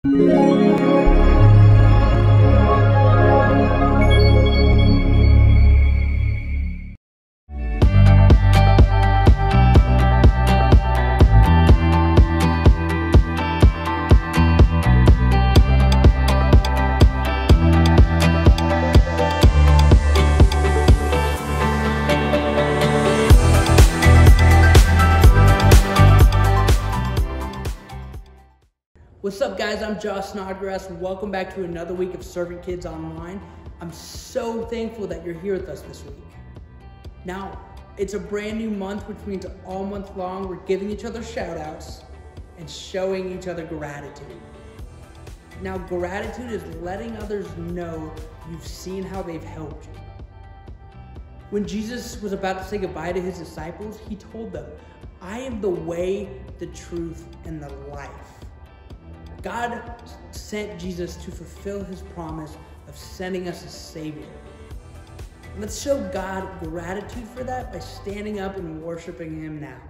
What's up, guys? I'm Josh Snodgrass, and welcome back to another week of Serving Kids Online. I'm so thankful that you're here with us this week. Now, it's a brand new month, which means all month long we're giving each other shout outs and showing each other gratitude. Now, gratitude is letting others know you've seen how they've helped you. When Jesus was about to say goodbye to his disciples, he told them, "I am the way, the truth, and the life." God sent Jesus to fulfill his promise of sending us a Savior. Let's show God gratitude for that by standing up and worshiping him now.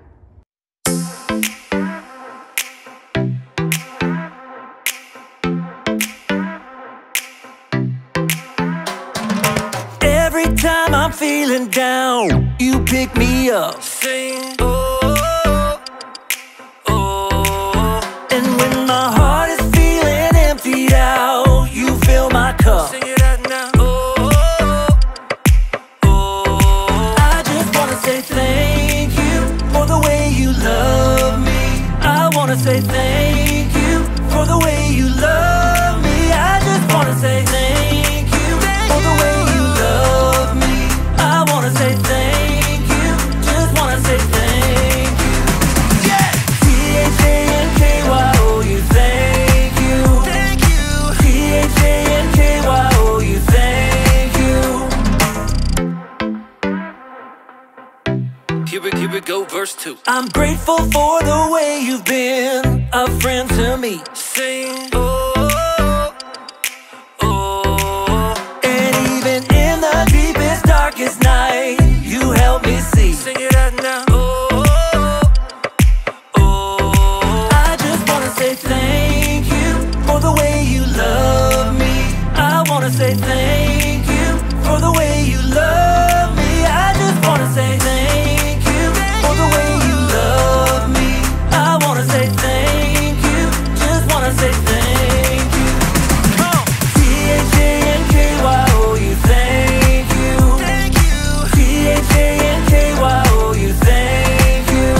Every time I'm feeling down, you pick me up. Sing, oh, oh. And when my heart is feeling emptied out, you fill my cup. Sing it out now. Oh, oh. I just wanna say thank you for the way you love me. I wanna say thank you for the way you love me. I just wanna say thank you for the way you love me. I wanna say thank you, just wanna say thank you. Yeah! T-H-A-N-K-Y-O-U, thank you. Thank you. T-H-A-N-K-Y-O-U, thank you. Here we go, verse 2. I'm grateful for the way you've been a friend to me. Sing, oh, oh. And even in the deepest, darkest night, you help me see. Sing it out now. Oh, oh. I just wanna say thank you for the way you love me. I wanna say thank you for the way you love me. I just wanna say thank you for the way you love me. I wanna say thank you, just wanna say thank you. T-H-A-N-K-Y-O-U, thank you. Thank you. T-H-A-N-K-Y-O-U, thank you.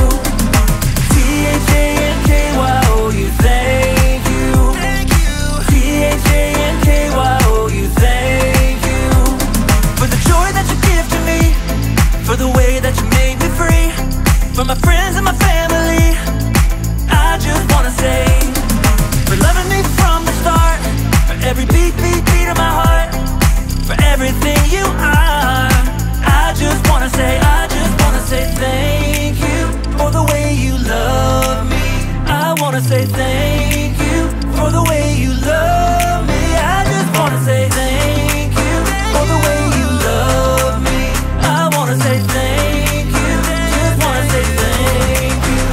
T-H-A-N-K-Y-O-U, thank you. Thank you. T-H-A-N-K-Y-O-U, thank you. For the joy that you give to me, for the way that you made me free, for my friends and my family, I just wanna say, for loving me from the start, for every beat, beat, beat of my heart, for everything you are. I just wanna say thank you for the way you love me. I wanna say thank you for the way you love me. I just wanna say thank you for the way you love me. I wanna say thank you, just wanna say thank you.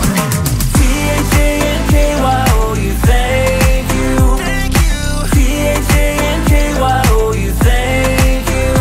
T-H-A-N-K-Y-O-U, thank you. Thank you. T-H-A-N-K-Y-O-U, thank you.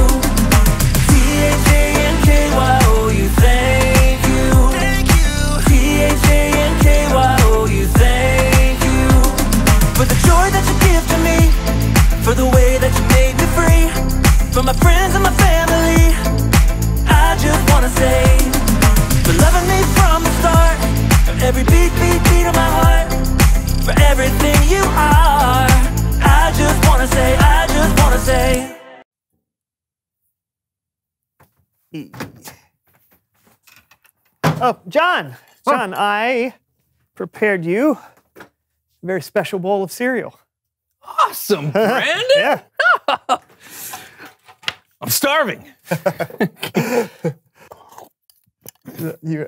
T-H-A-N-K-Y-O-U, thank you. Thank you. T-H-A-N-K-Y-O-U, thank you. For the joy that you give to me, for the way that you made me free, for my friends and my family, I just wanna say, for loving me from the start, for every beat, beat, beat of my heart, for everything you are. I just wanna say, Oh, John, I prepared you a very special bowl of cereal. Awesome, Brandon. Yeah. I'm starving. You.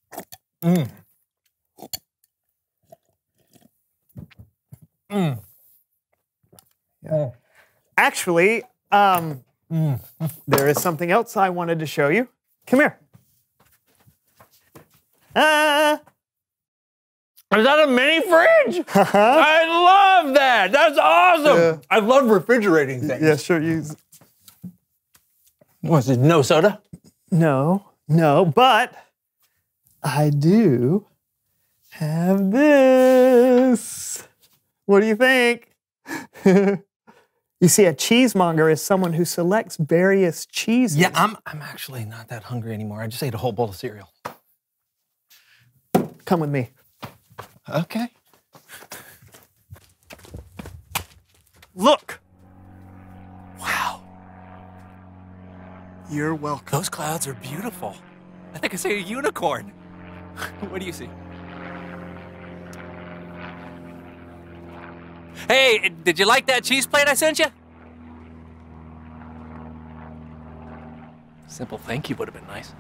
Yeah. Actually, there is something else I wanted to show you. Come here. Is that a mini fridge? I love that. That's awesome. Yeah. I love refrigerating things. Yeah, sure. Use. What's it? No soda? No, but I do have this. What do you think? You see, a cheesemonger is someone who selects various cheeses. Yeah, I'm actually not that hungry anymore. I just ate a whole bowl of cereal. Come with me. Okay. Look. Wow. You're welcome. Those clouds are beautiful. I think I see a unicorn. What do you see? Hey, did you like that cheese plate I sent you? Simple thank you would have been nice.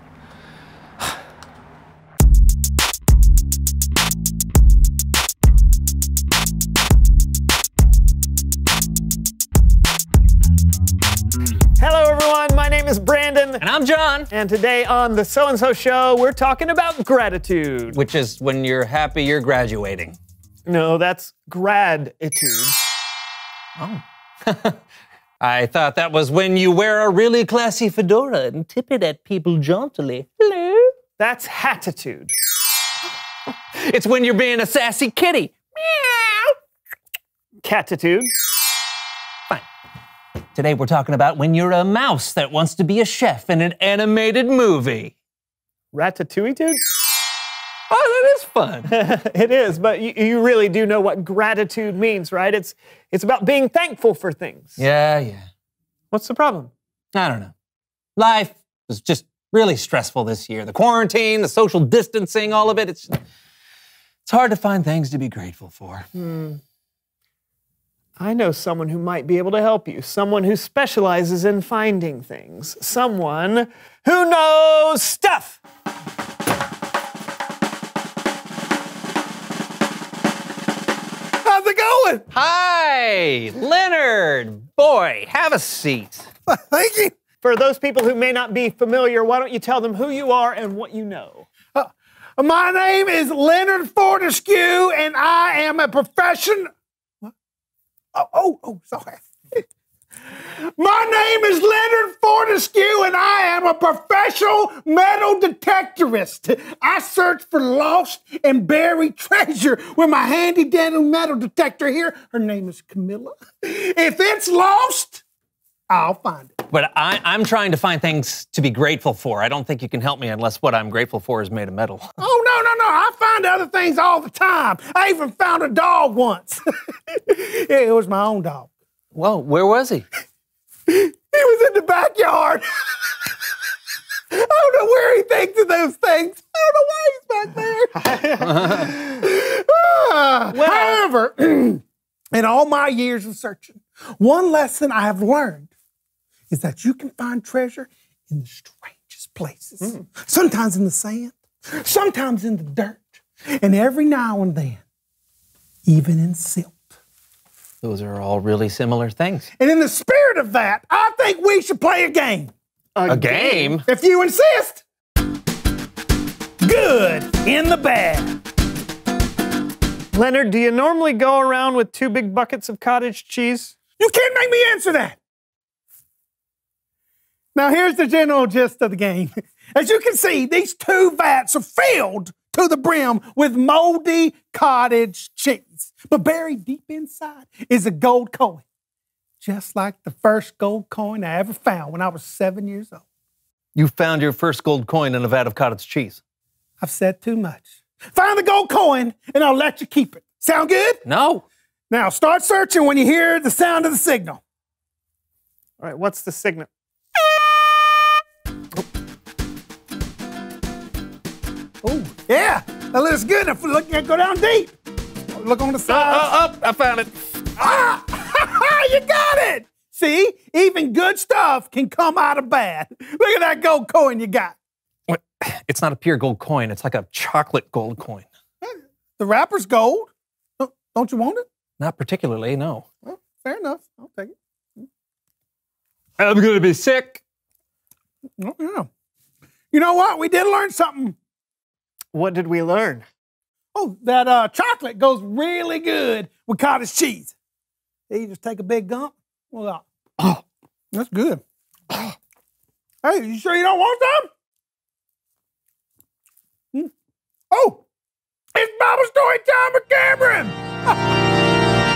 Hello, everyone. My name is Brandon. And I'm John. And today on the So and So Show, we're talking about gratitude. Which is when you're happy you're graduating. No, that's gratitude. Oh. I thought that was when you wear a really classy fedora and tip it at people jauntily. Hello. That's hatitude. It's when you're being a sassy kitty. Meow. Catitude. Fine. Today we're talking about when you're a mouse that wants to be a chef in an animated movie. Ratatouille-tude? Oh, that is fun. It is, but you really do know what gratitude means, right? It's about being thankful for things. Yeah. What's the problem? I don't know. Life was just really stressful this year. The quarantine, the social distancing, all of it. It's hard to find things to be grateful for. I know someone who might be able to help you. Someone who specializes in finding things. Someone who knows stuff. How's it going? Hi, Leonard. Boy, have a seat. Thank you. For those people who may not be familiar, why don't you tell them who you are and what you know? My name is Leonard Fortescue, and I am a professional. Sorry. My name is Leonard Fortescue, and I am a professional metal detectorist. I search for lost and buried treasure with my handy dandy metal detector here. Her name is Camilla. If it's lost, I'll find it. But I'm trying to find things to be grateful for. I don't think you can help me unless what I'm grateful for is made of metal. Oh, no. I find other things all the time. I even found a dog once. It was my own dog. Well, where was he? He was in the backyard. I don't know where he thinks of those things. I don't know why he's back there. However, in all my years of searching, one lesson I have learned is that you can find treasure in the strangest places. Sometimes in the sand, sometimes in the dirt, and every now and then, even in silt. Those are all really similar things. And in the spirit of that, I think we should play a game. A game? If you insist. Good in the bad. Leonard, do you normally go around with 2 big buckets of cottage cheese? You can't make me answer that. Now, here's the general gist of the game. As you can see, these 2 vats are filled to the brim with moldy cottage cheese. But buried deep inside is a gold coin, just like the first gold coin I ever found when I was 7 years old. You found your first gold coin in a vat of cottage cheese. I've said too much. Find the gold coin, and I'll let you keep it. Sound good? No. Now, start searching when you hear the sound of the signal. All right, what's the signal? Oh, yeah. That looks good. If we look, go down deep. Look on the side. I found it. Ah! You got it! See, even good stuff can come out of bad. Look at that gold coin you got. What? It's not a pure gold coin. It's like a chocolate gold coin. The wrapper's gold. Don't you want it? Not particularly, no. Well, fair enough. I'll take it. I'm going to be sick. Oh, yeah. You know what? We did learn something. What did we learn? Oh, that chocolate goes really good with cottage cheese. You just take a big gump. Well, oh, that's good. Hey, you sure you don't want some? Oh, it's Bible story time with Cameron.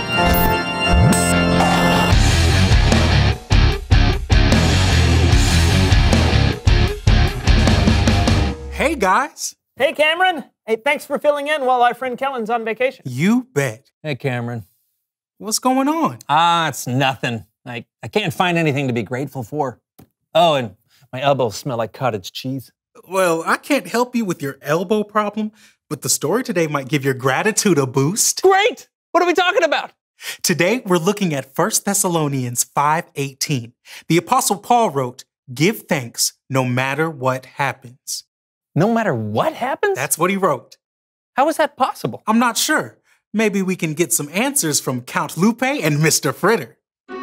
Hey, guys. Hey, Cameron. Hey, thanks for filling in while our friend Kellen's on vacation. You bet. Hey, Cameron. What's going on? It's nothing. I can't find anything to be grateful for. Oh, and my elbows smell like cottage cheese. Well, I can't help you with your elbow problem, but the story today might give your gratitude a boost. Great! What are we talking about? Today, we're looking at 1 Thessalonians 5:18. The Apostle Paul wrote, "Give thanks no matter what happens." No matter what happens? That's what he wrote. How is that possible? I'm not sure. Maybe we can get some answers from Count Lupe and Mr. Fritter.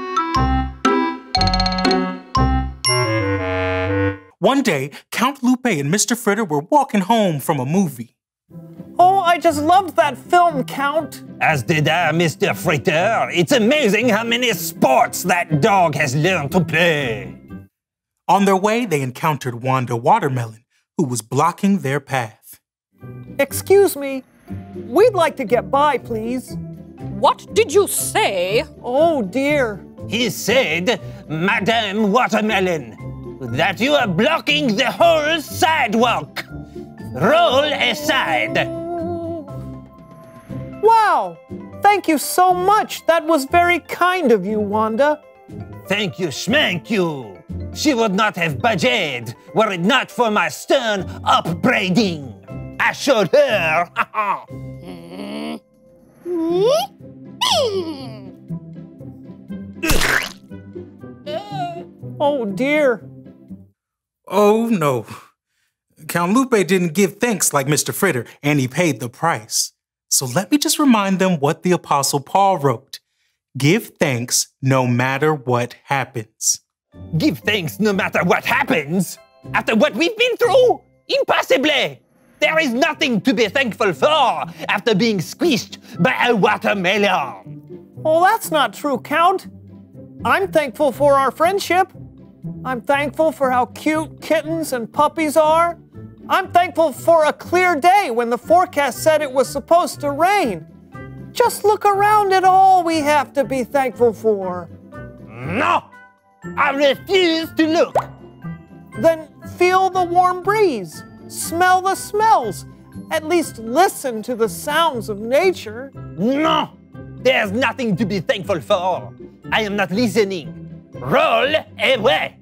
One day, Count Lupe and Mr. Fritter were walking home from a movie. Oh, I just loved that film, Count. As did I, Mr. Fritter. It's amazing how many sports that dog has learned to play. On their way, they encountered Wanda Watermelon, who was blocking their path. Excuse me. We'd like to get by, please. What did you say? Oh, dear. He said, Madame Watermelon, that you are blocking the whole sidewalk. Roll aside. Wow. Thank you so much. That was very kind of you, Wanda. Thank you, schmank you. She would not have budged were it not for my stern upbraiding. I showed her. Oh, dear. Oh, no. Count Lupe didn't give thanks like Mr. Fritter, and he paid the price. So let me just remind them what the Apostle Paul wrote. Give thanks no matter what happens. Give thanks no matter what happens? After what we've been through? Impossible! There is nothing to be thankful for after being squished by a watermelon. Oh, that's not true, Count. I'm thankful for our friendship. I'm thankful for how cute kittens and puppies are. I'm thankful for a clear day when the forecast said it was supposed to rain. Just look around at all we have to be thankful for. No! I refuse to look. Then feel the warm breeze, smell the smells, at least listen to the sounds of nature. No! There's nothing to be thankful for. I am not listening. Roll away.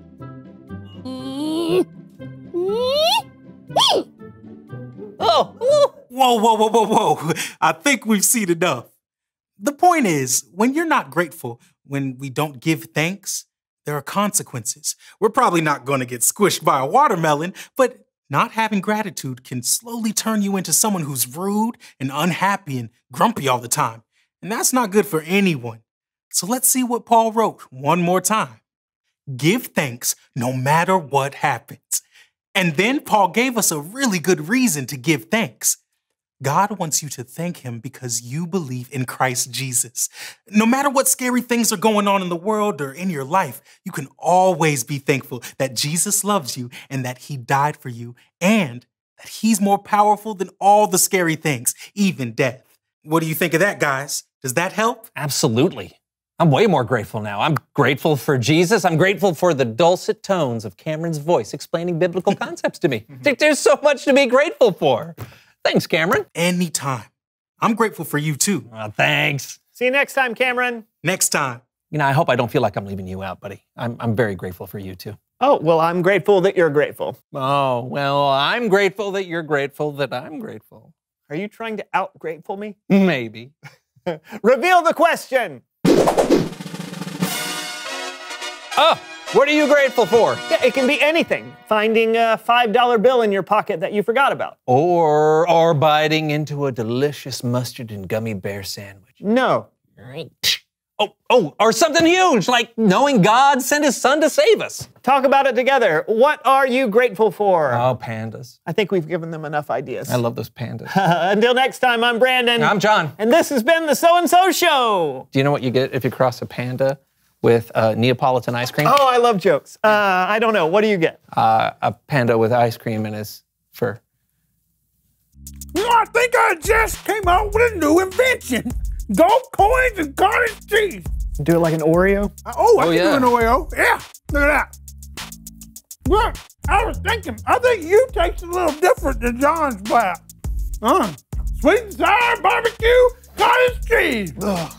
Oh! Whoa. I think we've seen enough. The point is, when you're not grateful, when we don't give thanks, there are consequences. We're probably not going to get squished by a watermelon, but not having gratitude can slowly turn you into someone who's rude and unhappy and grumpy all the time. And that's not good for anyone. So let's see what Paul wrote one more time. Give thanks no matter what happens. And then Paul gave us a really good reason to give thanks. God wants you to thank him because you believe in Christ Jesus. No matter what scary things are going on in the world or in your life, you can always be thankful that Jesus loves you and that he died for you and that he's more powerful than all the scary things, even death. What do you think of that, guys? Does that help? Absolutely. I'm way more grateful now. I'm grateful for Jesus. I'm grateful for the dulcet tones of Cameron's voice explaining biblical concepts to me. There's so much to be grateful for. Thanks, Cameron. Anytime. I'm grateful for you too. Thanks. See you next time, Cameron. Next time. You know, I hope I don't feel like I'm leaving you out, buddy. I'm very grateful for you too. Oh, well, I'm grateful that you're grateful. Oh, well, I'm grateful that you're grateful that I'm grateful. Are you trying to out-grateful me? Maybe. Reveal the question. Oh, what are you grateful for? Yeah, it can be anything. Finding a $5 bill in your pocket that you forgot about. Or biting into a delicious mustard and gummy bear sandwich. No. Right. Or something huge, like knowing God sent his son to save us. Talk about it together. What are you grateful for? Oh, pandas. I think we've given them enough ideas. I love those pandas. Until next time, I'm Brandon. I'm John. And this has been the So-and-So Show. Do you know what you get if you cross a panda with Neapolitan ice cream? Oh, I love jokes. I don't know. What do you get? A panda with ice cream in his fur. I think I just came out with a new invention. Gold coins and cottage cheese. Do it like an Oreo? I can do an Oreo. Yeah, look at that. Look, I was thinking, I think you taste a little different than John's plat. Sweet and sour barbecue cottage cheese.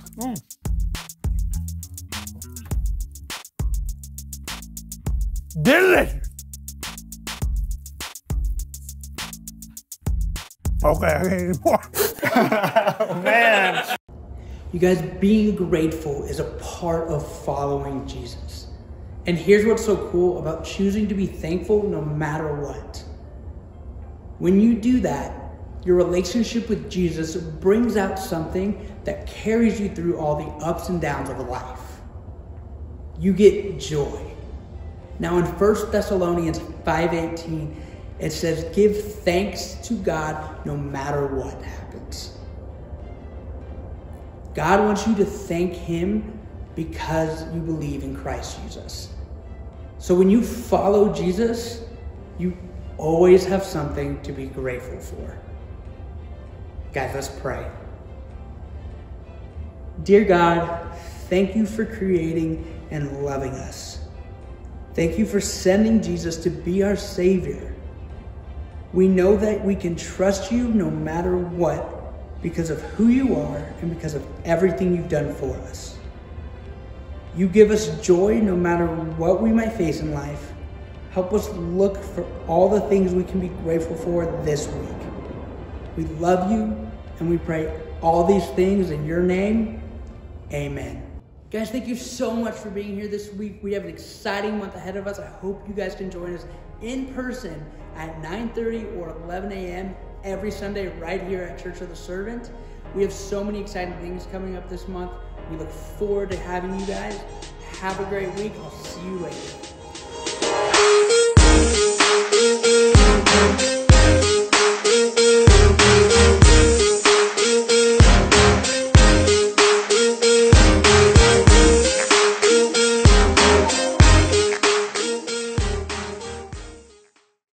Delicious. Okay, I can't eat more. Oh, man. You guys, being grateful is a part of following Jesus. And here's what's so cool about choosing to be thankful no matter what. When you do that, your relationship with Jesus brings out something that carries you through all the ups and downs of life. You get joy. Now in 1 Thessalonians 5:18, it says, give thanks to God no matter what happens. God wants you to thank him because you believe in Christ Jesus. So when you follow Jesus, you always have something to be grateful for. Guys, let's pray. Dear God, thank you for creating and loving us. Thank you for sending Jesus to be our Savior. We know that we can trust you no matter what because of who you are and because of everything you've done for us. You give us joy no matter what we might face in life. Help us look for all the things we can be grateful for this week. We love you and we pray all these things in your name. Amen. Guys, thank you so much for being here this week. We have an exciting month ahead of us. I hope you guys can join us in person at 9:30 or 11 a.m. every Sunday right here at Church of the Servant. We have so many exciting things coming up this month. We look forward to having you guys. Have a great week. I'll see you later.